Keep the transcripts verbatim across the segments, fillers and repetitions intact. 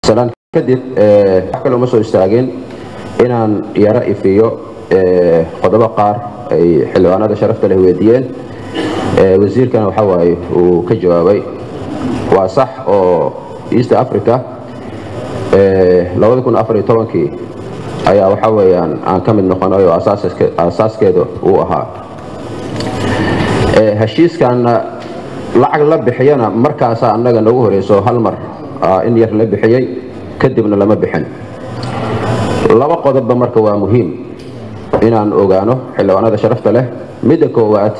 سلام كدب حكى لهم مسؤول استاجين إن يرى فيه قضاء قار حلوان هذا شرفت له وديين وزير كان وحواي وكجوابي وصح أو إيست أفريقيا لو يكون أفريقيا طبعا كي أي وحواي عن عن كم النقطة أو أساس أساس كده وها هالشيء كان لعق لب حيانا مركز أننا نوه رئيسه هالمر إن يرلب حيي كدبنا لما بحن لما قضب مركز مهم إن أن أوجانه حلو أنا شرفت له مدة وقت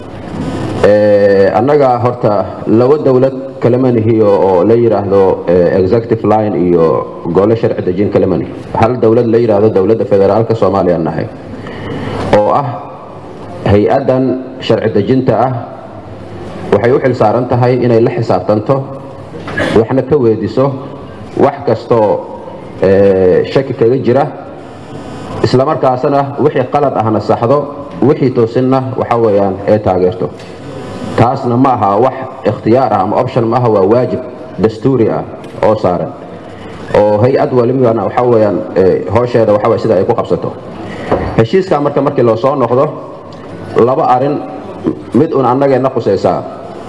أننا هرتا لو الدولة كلمني هي أو ليرة له executive line إيو قول شرع دجين كلمني هل الدولة ليرة هذا الدولة فدرال كصوماليا النهاية أو أه هي أدن شرع دجين تأه وحيوحل سارنتها هي إن اللي حسابتنته وإحنا كويدسه وحكستو شك كجرة إسلام مركزنا وحي قلد أهنا الصحضو وحي توصلنا وحويان إيه تاجرته تاسنا معها وح اختيارها أم أوبشن ما هو واجب دستوري أو صار أو هي أدوى لمي أنا وحويان هوش هذا وحوي سيدا يكون قبضته هالشيء كان مركز مركز لو صار نأخذه لبا أرن مدون عنا جاي نقص إساء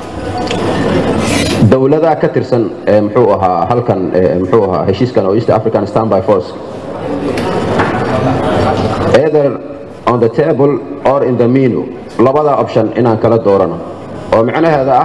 دولة كترسن محوها هل كان محوها هالشيء كان أو إيست أفريكان stand by force either on the table or in the menu لبدا option إن كلا دورنا ومعنى هذا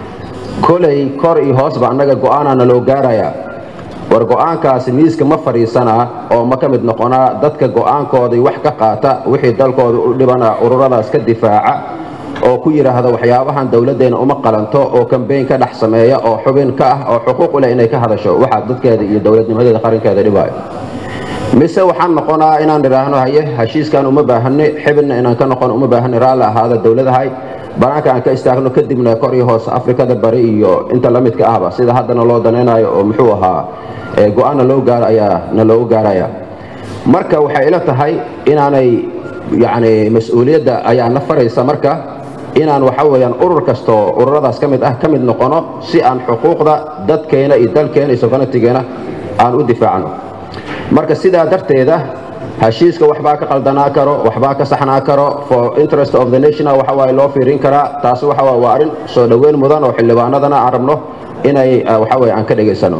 كل كوري هوس بأنك قانا نلو جاريا ورقان كاسميس كم فريسنا أو ما كمد نقنا ضدك قان كودي وحكة قاتا وحي دل كودي لبنا أورورا اسك الدفاع أو كير هذا وحيابها عن دولة دين أو مقالنتو أو كم بين كدح سماية أو حبين كه أو حقوق ولا إنك هذا شو واحد ضدك هذه الدولة دي مهدي قارن كذا رباي مسا وحن نقنا إن نراهنو هاي هشيس كانوا مباهن حبنا إن كانوا قانوا مباهن رالا هذا الدولة هاي بناك أن كاستغنوا كدبنا كوري هوس أفريقيا دبريو أنت لمت كأهبا سيدا هذا نلو دنينا ومحوها قوانا لو قاريا نلو قاريا مركا وحيلتها هاي إن أنا يعني مسؤولية دا أي نفريسا مركا إن أنا وحويا أورر كستو أورر داس كمد أه كمد نقنا سي أن حقوق دا دد كينا إدل كينا إسوفنا تجينا أن أدفع عنه marka sida darteeda heshiiska waxba ka qaldanaa karo waxba ka saxnaa karo for interest of the nation waxa way loo fiirin karaa taas waxa waa arin soo dhaweyn mudan oo xildhibaanadana aan rabno inay waxa way aan ka dhageysano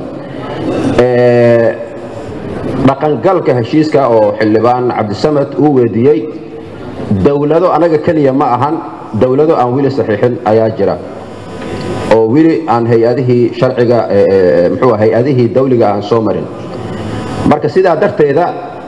ee dhaqan galka heshiiska oo xildhibaan Cabdisamad uu weediyay dawlado anaga kaliya ma ahan dawlado aan wili saxiixin ayaa jira oo wili aan hay'adihii sharciga muxuu hay'adihii dawliga aan soo marin marka sidaa darteeda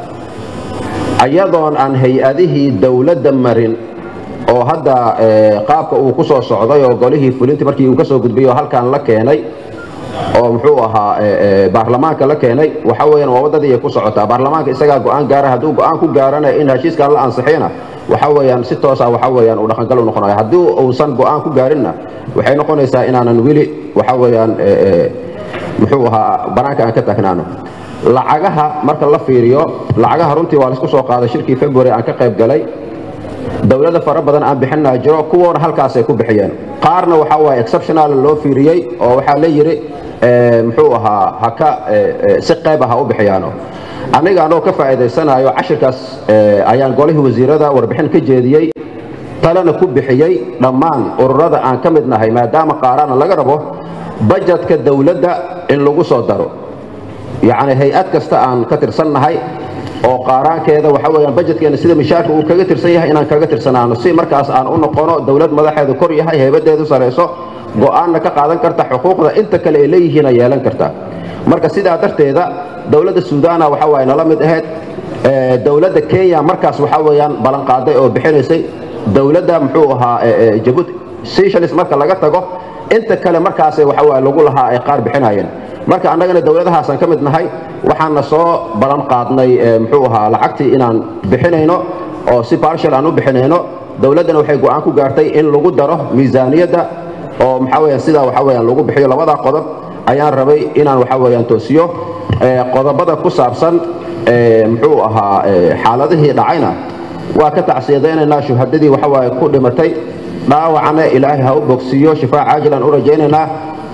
ayadoon aan hay'adihii dawladda marin oo hadda qaabka uu ku soo socday oo golihii fulintii markii uu ka soo gudbiyay halkaan la keenay oo muxuu ahaa baarlamaanka la keenay waxa weeyaan waa wadadii ku socota baarlamaanka isaga go'aan gaar ah haduu go'aan ku gaarana in heshiiska la ansixina waxa weeyaan si toos ah waxa weeyaan uu dhaqan gal u noqonayo hadii uu san go'aan ku gaarinna waxay noqonaysaa inaanan wili waxa weeyaan muxuu ahaa banaanka aan ka taagnaano lacagaha marka la fiiriyo lacagaha runtii waa la isku soo qaaday shirkii February aan ka qayb galay dawladda fara badan aan bixinaa jiro kuwoona halkaas ay ku bixiyeen qaarna waxa waa exceptional loo fiiriyay oo waxa la yiri muxuu ahaa haka si qayb ah u bixiyaano aniga anoo ka faa'iideysanayo cashirkaas ayaan golihii wasiirada warbixin ka jeediyay talana ku bixiyay dhammaan ururada aan ka mid nahay maadaama qaarana laga rabo budgetka dawladda in lagu soo daro يعني هيئات كستا عن كتر سنة هاي أو قاران كذا وحاول بجت كأن سيد مشاكل وكجتر سيها إن أنا كجتر سنة عن الصين مركز عن أنه قناة دولة ملاحة ذكورية هاي هي بدأ يدوس على إسوا وأنا كقاعدين كرت حقوق ذا أنت كل إليه هنا يالن كرتا مركز سيد عترت هذا دولة السودان وحاول إن لم يدهد دولة كينيا مركز وحاول بلن قاعدة أو بحرسي دولة محوها جبوت سيشلس مركز لقطة أنت كل مركز وحاول نقولها إقار بحناين marka annagana dawladahaas aan ka mid nahay waxaan soo balan qaadnay muxuu ahaa lacagtii inaan bixinayno oo si partial aan u bixinayno dawladana waxay go'aan ku gaartay in lagu daro miisaaniyada oo maxaa weeyaan sida waxa weeyaan lagu bixiyo labada qodob ayaan rabay inaan waxa weeyaan toosiyo qodobada ku saabsan muxuu ahaa xaaladihii dhacayna waa ka tacsiyadeynayna shuhadadii waxa weey ku dhimatay dhaawacana ilaahay ha u bogsiyo shifaa caajilan u rajaynayna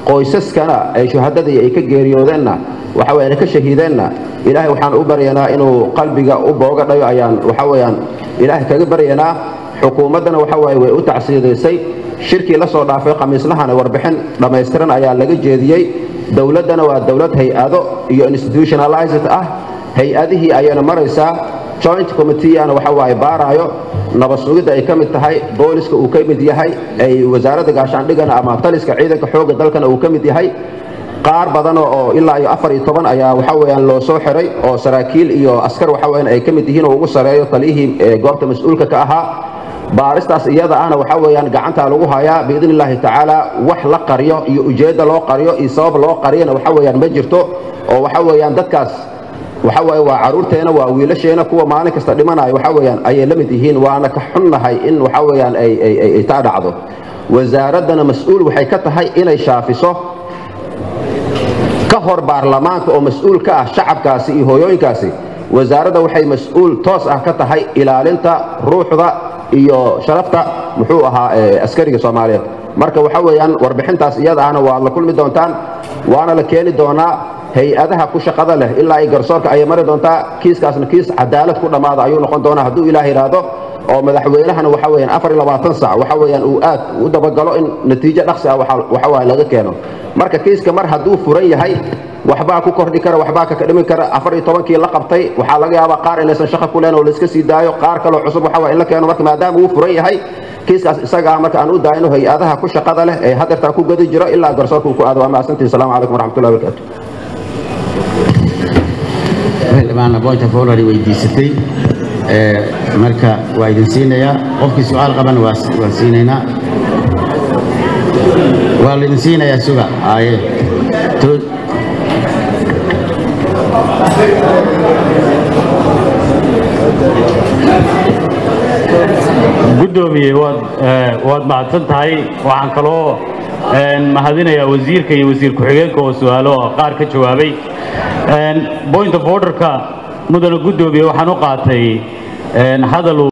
qoysaskana ay shuhadadii ay ka geeriyoodeenna waxa weeyaan ka shahiideenna ilaahay waxaan u baryaynaa inuu qalbiga u booga dhayo ayaan waxa weeyaan ilaahay kaga baryaynaa xukuumadana waxa weeye way u tacsiideysay shirkii la soo dhaafay khamiislahana warbixin dhammaystiran ayaa laga jeediyey dowladdana waa dowlad hay-ado iyo institutionalized ah hay-adihii ayayna maraysaa joint committee ana waxa waaye baaraayo nabad sugidda ay ka mid tahay booliska uu ka mid yahay ay wasaaradda gaashaandhigana ama taliska ciidanka xoogga dalkana uu ka mid yahay qaar badan oo ilaa iyo afar iyo toban ayaa waxa weeyaan loo soo xiray oo saraakiil iyo askar waxa weeyaan ay ka mid yihiin oo ugu sareeyo taliyihii goobta mas'uulka ka ahaa baaristaas iyada ahna waxa weeyaan gacanta lagu hayaa biidin illaahi tacaala wax la qariyo iyo ujeedda loo qariyo iyo sabab loo qariyana waxa weeyaan ma jirto oo waxa weeyaan dadkaas waxa weeye waa caruurteena waa wiilasheena kuwa maalin kasta dhimanayo waxa weeyaan ayay la mid yihiin waana ka xunnahay in waxa weeyaan ay ay ay taa dhacdo wasaaradana mas'uul waxay ka tahay inay shaafiso ka hor baarlamaanka oo mas'uul ka ah shacabkaasi iyo hooyooyinkaasi wasaaradda waxay mas'uul toos ah ka tahay ilaalinta ruuxda iyo sharafta muxuu ahaa askariga Soomaaliyeed marka waxa weeyaan warbixintaas iyada ahna waa la kulmi doontaan waana la keeni doonaa hay-adaha ku shaqada leh ilaa ay garsoorka ay mari doontaa kiiskaasna kiis cadaalad ku dhamaada ayuu noqon doonaa hadduu ilaahay yiraahdo oo madaxweynahana waxa weeyaan afar iyo labaatan saac waxa weeyaan uu aad u dabagalo in natiijo dhaqsi ah waxa waa laga keeno marka kiiska mar hadduu furan yahay waxbaa ku kordhi kara waxbaa ka dhimin kara afar iyo tobankii la qabtay waxaa laga yaabaa qaar inaysan shaqo ku leen oo la iska sii daayo qaar kale oo cusub waxa waa in la keeno marka maadaama uu furan yahay kiiskaas isaga marka aan u daayno hay-adaha ku shaqada leh ee hadeertaa ku gadi jiro ilaa garsoorka uu ku aado waa mahadsantihiin asalaamu calaykum waraxmatullahi wabarakaatu xildhibaanna point of order weydiisatay marka waa idin siinayaa qofkii su'aal qaban waa siinaynaa waa la idin siinayaa suga aaye gudoomiye waad waad mahadsan tahay waxaan kaloo mahadinayaa wasiirka iyo wasiir ku-xigeenka oo su'aalo qaar ka jawaabay point of order ka mudana gudoomiye waxaan u qaatay hadal